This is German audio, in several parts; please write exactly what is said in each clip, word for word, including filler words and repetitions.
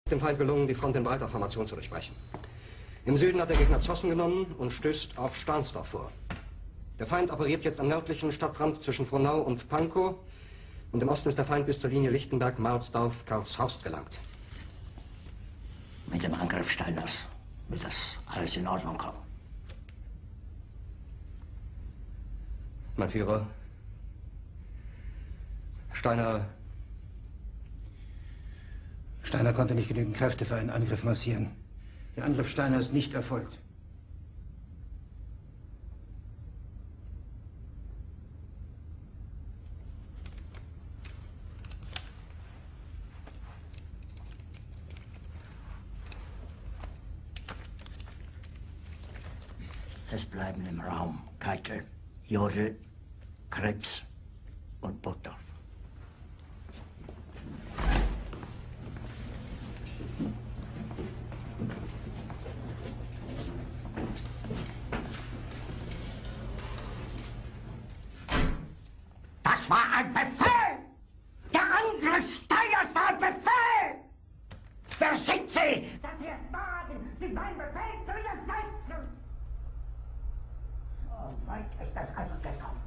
Dem Feind gelungen, die Front in breiter Formation zu durchbrechen. Im Süden hat der Gegner Zossen genommen und stößt auf Stahnsdorf vor. Der Feind operiert jetzt am nördlichen Stadtrand zwischen Frohnau und Pankow und im Osten ist der Feind bis zur Linie Lichtenberg-Marsdorf-Karlshorst gelangt. Mit dem Angriff Steiners wird das alles in Ordnung kommen. Mein Führer, Steiner... Steiner konnte nicht genügend Kräfte für einen Angriff massieren. Der Angriff Steiner ist nicht erfolgt. Es bleiben im Raum Keitel, Jodl, Krebs und Burgdorf. Das war ein Befehl! Der Angriff Steiners war ein Befehl! Wer schickt Sie? Dass Sie es wagen, sich mein Befehl zu widersetzen! So weit ist das also gekommen.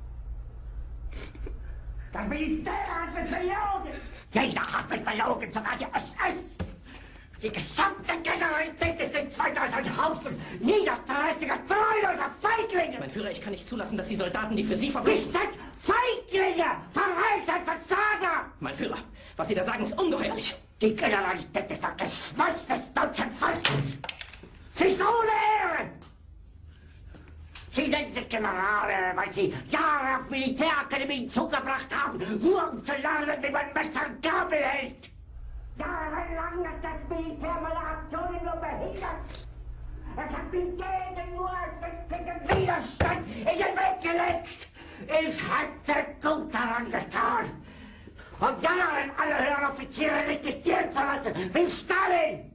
Das Militär hat mich belogen! Jeder hat mich belogen, sogar die S S! Die gesamte Generalität ist nichts weiter als ein Haufen niederträchtiger, treuloser Feiglinge! Mein Führer, ich kann nicht zulassen, dass die Soldaten, die für Sie verbrechen... Nicht als Feiglinge! Verreiter, Versager! Mein Führer, was Sie da sagen, ist ungeheuerlich! Die Generalität ist das Geschmolz des deutschen Volkes! Sie ist ohne Ehre! Sie nennen sich Generale, weil Sie Jahre auf Militärakademien zugebracht haben, nur um zu lernen, wie man Messer und Gabel hält! Jahrelang hat das Militär meine Aktionen nur behindert. Es hat mir jeden nur gegen Widerstand in den Weg gelegt. Ich hätte gut daran getan, von Jahren alle höheren Offiziere liquidieren zu lassen, wie Stalin.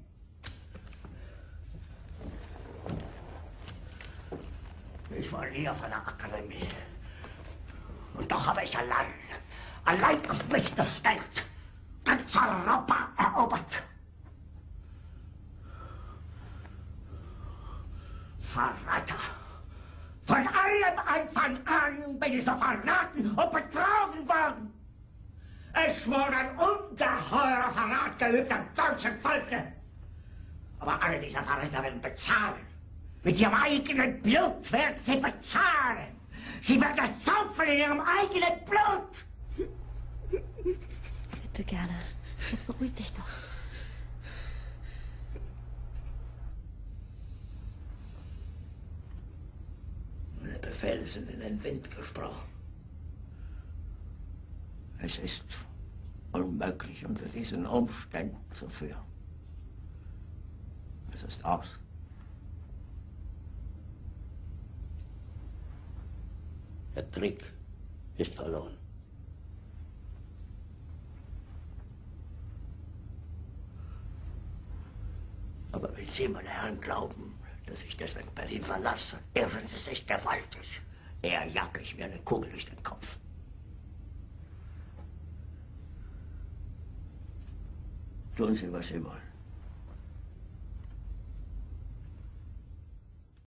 Ich war nie auf einer Akademie. Und doch habe ich allein, allein auf mich gestellt, ganz Europa erobert. Verräter! Von allem Anfang an bin ich so verraten und betrogen worden. Es wurde ein ungeheurer Verrat geübt am deutschen Volke. Aber alle diese Verräter werden bezahlen. Mit ihrem eigenen Blut werden sie bezahlen. Sie werden es saufen in ihrem eigenen Blut. Bitte gerne. Jetzt beruhig dich doch. Meine Befehle sind in den Wind gesprochen. Es ist unmöglich, unter diesen Umständen zu führen. Es ist aus. Der Krieg ist verloren. Aber wenn Sie, meine Herren, glauben, dass ich deswegen Berlin verlasse, irren Sie sich gewaltig. Eher jag ich mir eine Kugel durch den Kopf. Tun Sie, was Sie wollen.